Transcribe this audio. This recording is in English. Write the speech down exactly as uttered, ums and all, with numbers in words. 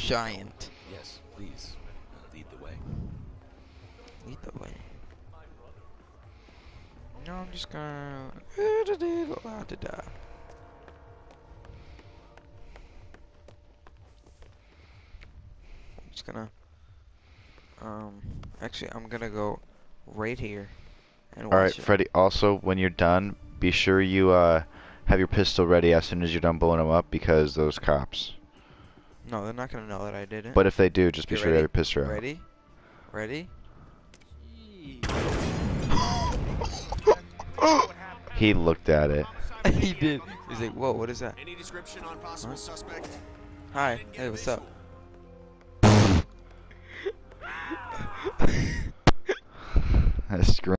giant. Yes, please. Lead the way. Lead the way. No, I'm just gonna. I'm just gonna. Um. Actually, I'm gonna go right here and watch All right, it. Freddy. Also, when you're done, be sure you uh have your pistol ready as soon as you're done blowing them up, because those cops. No, they're not gonna know that I did it. But if they do, just be Okay, sure you ready? have your pistol out. Ready? Ready? He looked at it. He did. He's like, whoa, what is that? Any description on possible Huh? suspect? Hi. Hey, what's up? That's